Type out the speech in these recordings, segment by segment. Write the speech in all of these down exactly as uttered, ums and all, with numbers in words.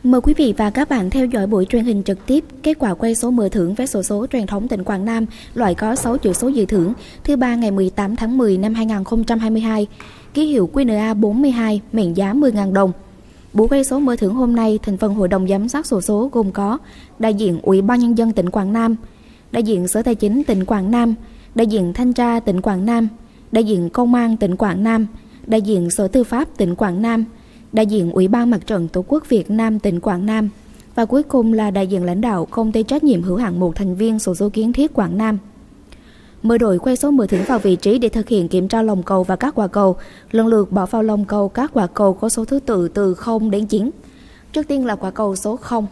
Mời quý vị và các bạn theo dõi buổi truyền hình trực tiếp kết quả quay số mở thưởng vé xổ số truyền thống tỉnh Quảng Nam, loại có sáu chữ số dự thưởng, thứ ba ngày mười tám tháng mười năm hai nghìn không trăm hai mươi hai, ký hiệu Q N A bốn mươi hai, mệnh giá mười nghìn đồng. Buổi quay số mở thưởng hôm nay, thành phần Hội đồng giám sát xổ số gồm có đại diện Ủy ban Nhân dân tỉnh Quảng Nam, đại diện Sở Tài chính tỉnh Quảng Nam, đại diện Thanh tra tỉnh Quảng Nam, đại diện Công an tỉnh Quảng Nam, đại diện Sở Tư pháp tỉnh Quảng Nam, đại diện Ủy ban Mặt trận Tổ quốc Việt Nam tỉnh Quảng Nam và cuối cùng là đại diện lãnh đạo công ty trách nhiệm hữu hạn một thành viên xổ số Kiến Thiết Quảng Nam. Mời đội quay số mở thưởng vào vị trí để thực hiện kiểm tra lồng cầu và các quả cầu, lần lượt bỏ vào lồng cầu các quả cầu có số thứ tự từ không đến chín. Trước tiên là quả cầu số không.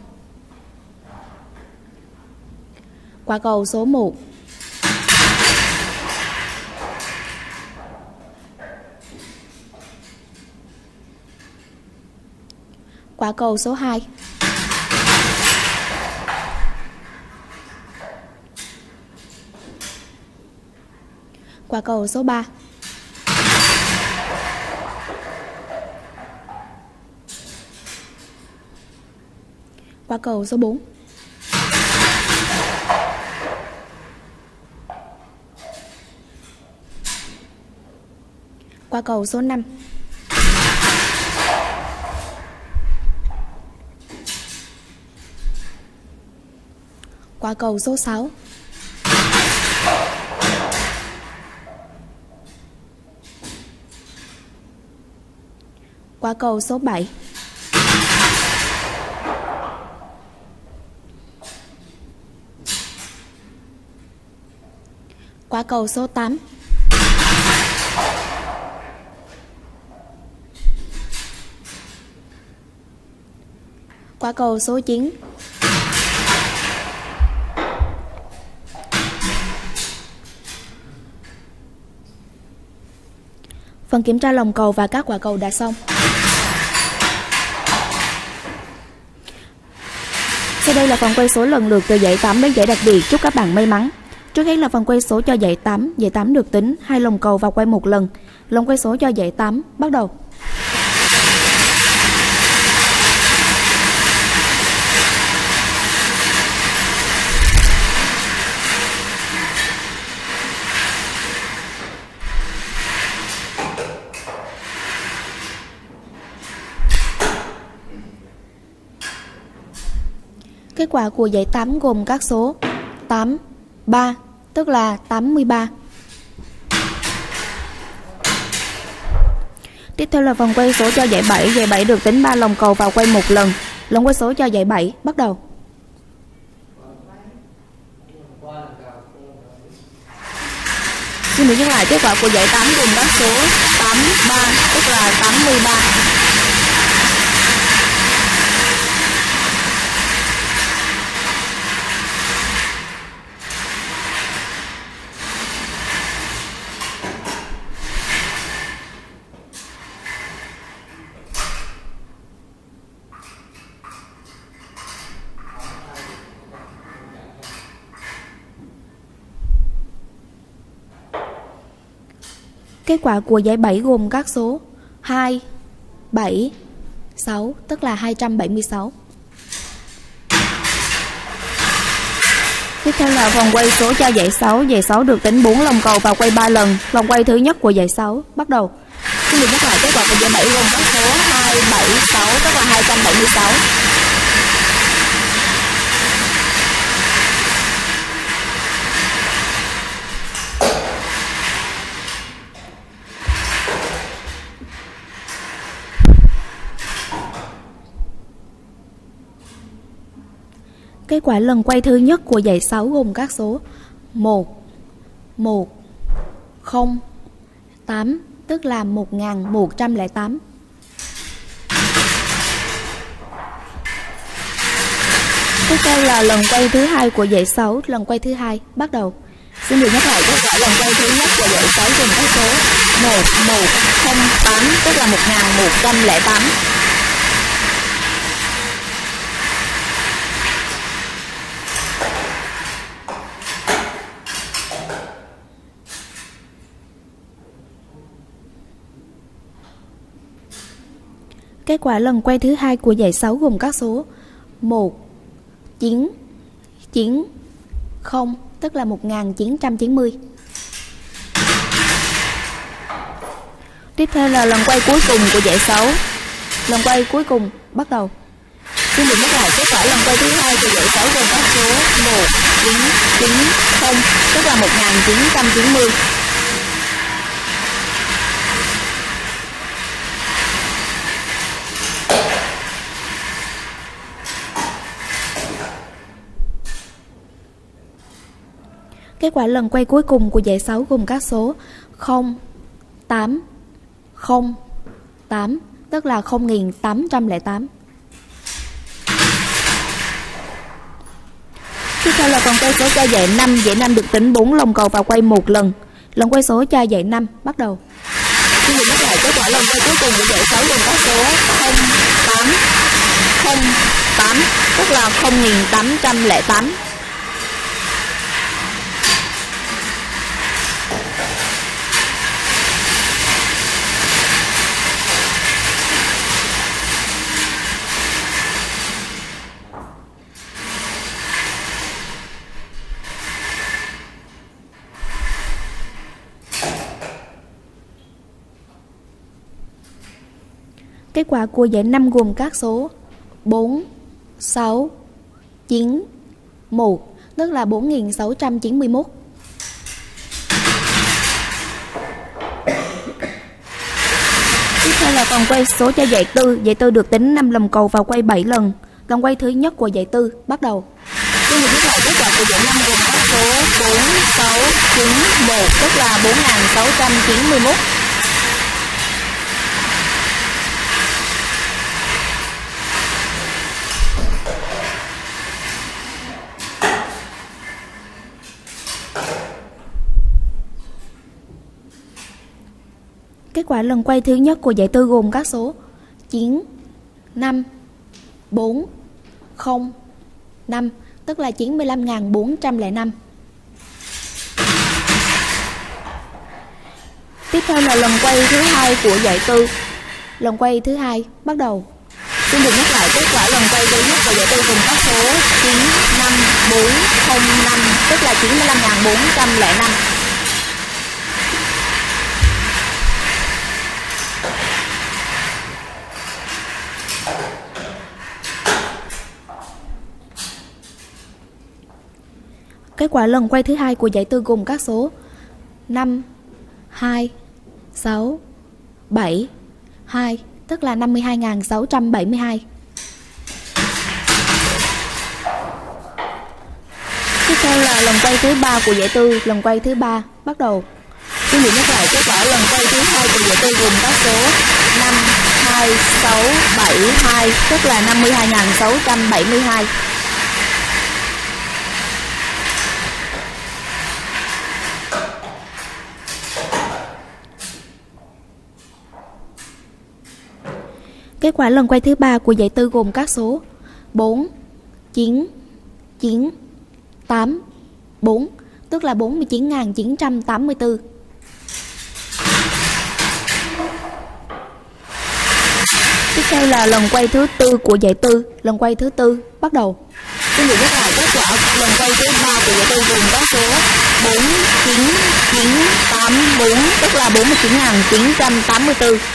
Quả cầu số một. Quả cầu số hai. Quả cầu số ba. Quả cầu số bốn. Quả cầu số năm. Quả cầu số sáu. Quả cầu số bảy. Quả cầu số tám. Quả cầu số chín. Phần kiểm tra lồng cầu và các quả cầu đã xong. Sau đây là phần quay số lần lượt từ giải tám đến giải đặc biệt. Chúc các bạn may mắn. Trước hết là phần quay số cho giải tám. Giải tám được tính hai lồng cầu và quay một lần. Lồng quay số cho giải tám bắt đầu. Kết quả của giải tám gồm các số tám, ba, tức là tám mươi ba. Tiếp theo là phần quay số cho giải bảy. Giải bảy được tính ba lồng cầu và quay một lần. Lồng quay số cho giải bảy bắt đầu. Xin được nhắc lại kết quả của giải tám gồm các số tám, ba, tức là tám mươi ba. Kết quả của giải bảy gồm các số hai, bảy, sáu, tức là hai trăm bảy mươi sáu. Tiếp theo là vòng quay số cho giải sáu. Giải sáu được tính bốn lồng cầu và quay ba lần. Vòng quay thứ nhất của giải sáu bắt đầu. Xin được nhắc lại kết quả của giải bảy gồm các số hai, bảy, sáu, tức là hai trăm bảy mươi sáu. Kết quả lần quay thứ nhất của giải sáu gồm các số một, một, không, tám, tức là một nghìn một trăm lẻ tám. Tiếp theo là lần quay thứ hai của giải sáu. Lần quay thứ hai bắt đầu. Xin được nhắc lại kết quả lần quay thứ nhất của giải sáu gồm các số một, một, không, tám, tức là một nghìn một trăm lẻ tám. Kết quả lần quay thứ hai của dãy sáu gồm các số một, chín, chín, không, tức là một nghìn chín trăm chín mươi. Tiếp theo là lần quay cuối cùng của dãy sáu. Lần quay cuối cùng bắt đầu. Xin được nhắc lại kết quả lần quay thứ hai của dãy sáu gồm các số một, chín, chín, không, tức là một nghìn chín trăm chín mươi. Kết quả lần quay cuối cùng của dãy sáu gồm các số không, tám, không, tám, tức là không nghìn tám trăm lẻ tám. Tiếp theo là còn quay số cho dãy năm. Dãy năm được tính bốn lồng cầu và quay một lần. Lần quay số cho dãy năm bắt đầu. Xin được nhắc lại kết quả lần quay cuối cùng của dãy sáu gồm các số không, tám, không, tám, tức là không nghìn tám trăm lẻ tám. Kết quả của dãy năm gồm các số bốn, sáu, chín, một, tức là bốn nghìn sáu trăm chín mươi mốt. Tiếp theo là còn quay số cho dãy tư. Dãy tư được tính năm lồng cầu và quay bảy lần. Lần quay thứ nhất của dãy tư bắt đầu. Xin được nhắc lại kết quả của dãy năm gồm các số bốn, sáu, chín, một, tức là bốn nghìn sáu trăm chín mươi mốt. Kết quả lần quay thứ nhất của dãy tư gồm các số chín, năm, bốn, không, năm, tức là chín mươi lăm nghìn bốn trăm lẻ năm. Tiếp theo là lần quay thứ hai của dãy tư. Lần quay thứ hai bắt đầu. Xin được nhắc lại kết quả lần quay thứ nhất của dãy tư gồm các số chín, năm, bốn, không, năm, tức là chín mươi lăm nghìn bốn trăm lẻ năm. Kết quả lần quay thứ hai của dãy tư gồm các số năm, hai, sáu, bảy, hai, tức là năm mươi hai nghìn sáu trăm bảy mươi hai. Tiếp theo là lần quay thứ ba của dãy tư. Lần quay thứ ba bắt đầu. Xin được nhắc lại kết quả lần quay thứ hai của dãy tư gồm các số năm, hai, sáu, bảy, hai, tức là năm mươi hai nghìn sáu trăm bảy mươi hai. Kết quả lần quay thứ ba của dãy tư gồm các số bốn, chín, chín, tám, bốn, tức là bốn mươi chín nghìn chín trăm tám mươi tư. Tiếp theo là lần quay thứ tư của dãy tư. Lần quay thứ tư bắt đầu. Xin được nhắc lại kết quả lần quay thứ ba của dãy tư gồm các số bốn, chín, chín, tám, bốn, tức là bốn mươi chín nghìn chín trăm tám mươi tư.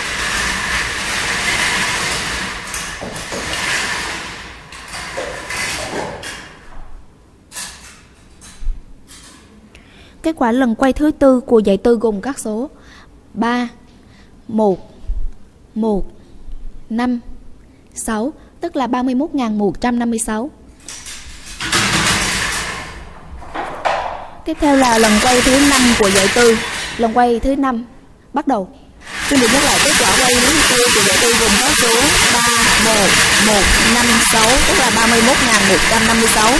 Kết quả lần quay thứ tư của dãy tư gồm các số ba, một, một, năm, sáu, tức là ba mươi mốt nghìn một trăm năm mươi sáu. Tiếp theo là lần quay thứ năm của dãy tư. Lần quay thứ năm bắt đầu. Xin được nhắc lại kết quả quay thứ tư của dãy tư gồm các số ba, một, một, năm, sáu, tức là ba mươi mốt nghìn một trăm năm mươi sáu.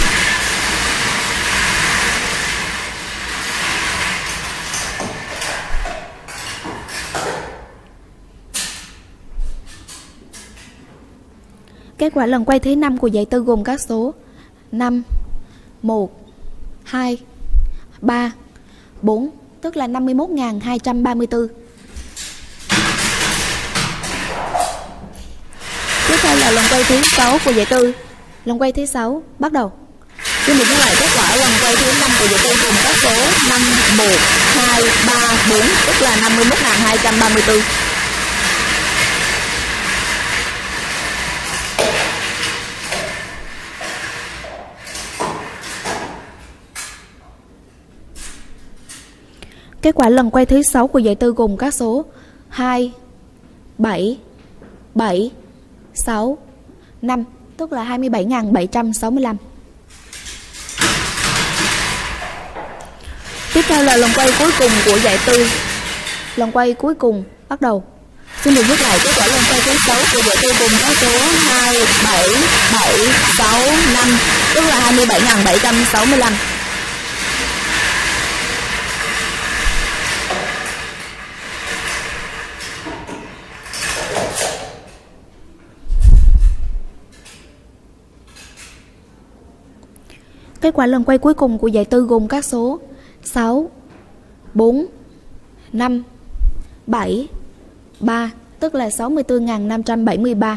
Kết quả lần quay thứ năm của dãy tư gồm các số năm, một, hai, ba, bốn, tức là năm mươi mốt nghìn hai trăm ba mươi tư. là lần quay thứ sáu của giải tư. Lần quay thứ sáu bắt đầu. Xin được nhắc lại kết quả lần quay thứ năm của giải tư gồm các số năm, một, hai, ba, bốn, tức là năm mươi mốt nghìn hai trăm ba mươi tư. Kết quả lần quay thứ sáu của giải tư gồm các số hai, bảy, bảy, sáu, năm, tức là hai mươi bảy nghìn bảy trăm sáu mươi lăm. Tiếp theo là lần quay cuối cùng của giải tư. Lần quay cuối cùng bắt đầu. Xin được nhắc lại kết quả lần quay thứ sáu của giải tư gồm các số hai, bảy, bảy, sáu, năm, tức là hai mươi bảy nghìn bảy trăm sáu mươi lăm. Kết quả lần quay cuối cùng của giải tư gồm các số sáu, bốn, năm, bảy, ba, tức là sáu mươi tư nghìn năm trăm bảy mươi ba.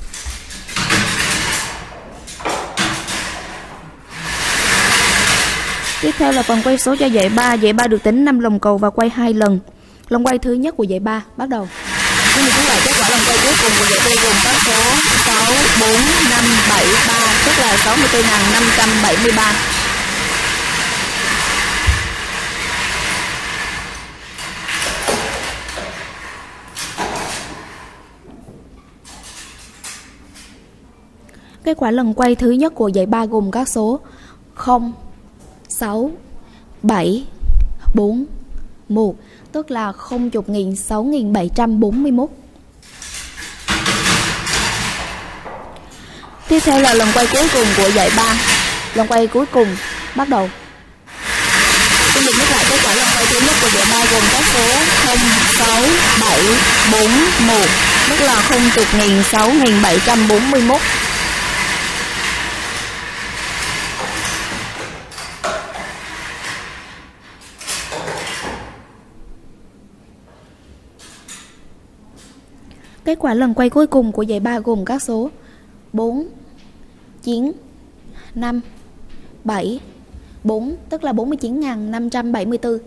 Tiếp theo là phần quay số cho giải ba. Giải ba được tính năm lồng cầu và quay hai lần. Lần quay thứ nhất của giải ba bắt đầu. Xin được nhắc lại kết quả lần quay cuối cùng của giải tư gồm các số sáu, bốn, năm, bảy, ba, tức là sáu mươi tư nghìn năm trăm bảy mươi ba. Kết quả lần quay thứ nhất của giải ba gồm các số không, sáu, bảy, bốn, một, tức là không chục nghìn sáu nghìn bảy trăm bốn mươi mốt. Tiếp theo là lần quay cuối cùng của giải ba. Lần quay cuối cùng bắt đầu. Xin được nhắc lại kết quả lần quay thứ nhất của giải ba gồm các số không, sáu, bảy, bốn, một, tức là không chục nghìn sáu nghìn bảy trăm bốn mươi mốt. Kết quả lần quay cuối cùng của giải ba gồm các số bốn, chín, năm, bảy, bốn, tức là bốn mươi chín nghìn năm trăm bảy mươi tư.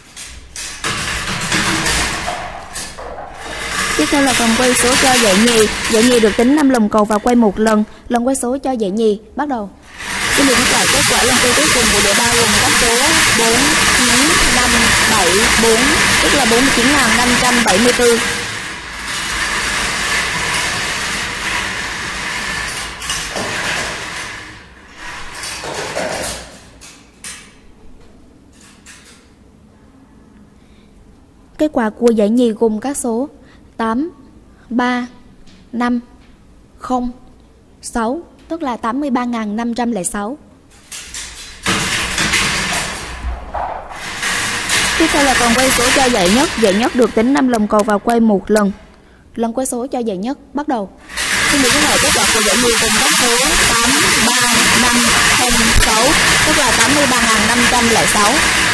Tiếp theo là phần quay số cho giải nhì. Giải nhì được tính năm lồng cầu và quay một lần. Lần quay số cho giải nhì bắt đầu. Xin được nhắc lại kết quả lần quay cuối cùng của giải ba gồm các số bốn, chín, năm, bảy, bốn, tức là bốn mươi chín nghìn năm trăm bảy mươi tư. Kết quả của giải nhì gồm các số tám, ba, năm, không, sáu, tức là tám mươi ba nghìn năm trăm lẻ sáu. Tiếp theo là phần quay số cho giải nhất. Giải nhất được tính năm lồng cầu và quay một lần. Lần quay số cho giải nhất bắt đầu. Xin được nhắc lại kết quả của giải nhì gồm các số tám, ba, năm, không, sáu, tức là tám mươi ba nghìn năm trăm lẻ sáu.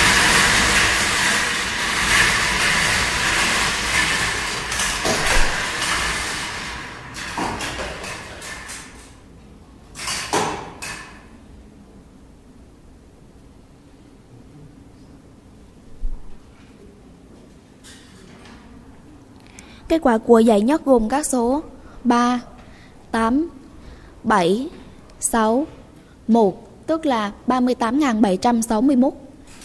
Kết quả của giải nhất gồm các số ba, tám, bảy, sáu, một, tức là ba mươi tám nghìn bảy trăm sáu mươi mốt.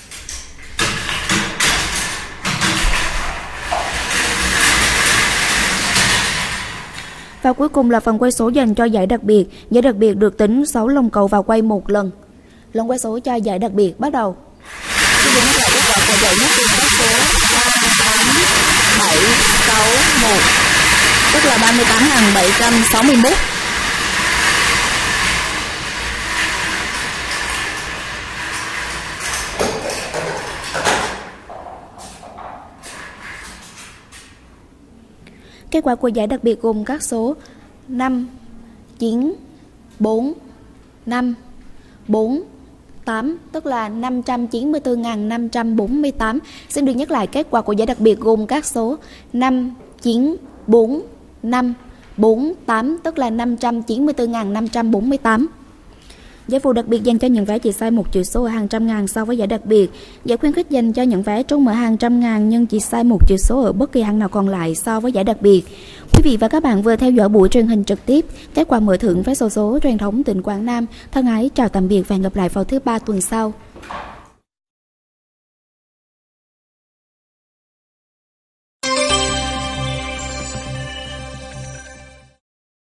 Và cuối cùng là phần quay số dành cho giải đặc biệt. Giải đặc biệt được tính sáu lồng cầu và quay một lần. Lần quay số cho giải đặc biệt bắt đầu. Xin được nhắc lại kết quả của giải nhất gồm các số ba, tám, bảy, sáu, một, tức là ba mươi tám nghìn bảy trăm sáu mươi mốt. Kết quả của giải đặc biệt gồm các số năm, chín, bốn, năm, bốn, tám, tức là năm trăm chín mươi tư nghìn năm trăm bốn mươi tám. Xin được nhắc lại kết quả của giải đặc biệt gồm các số năm, chín, bốn, năm, bốn tám, tức là năm trăm chín mươi tư nghìn năm trăm bốn mươi tám. Giải phụ đặc biệt dành cho những vé chỉ sai một chữ số ở hàng trăm ngàn so với giải đặc biệt. Giải khuyến khích dành cho những vé trúng ở hàng trăm ngàn nhưng chỉ sai một chữ số ở bất kỳ hàng nào còn lại so với giải đặc biệt. Quý vị và các bạn vừa theo dõi buổi truyền hình trực tiếp kết quả mở thưởng vé xổ số truyền thống tỉnh Quảng Nam. Thân ái chào tạm biệt và hẹn gặp lại vào thứ ba tuần sau.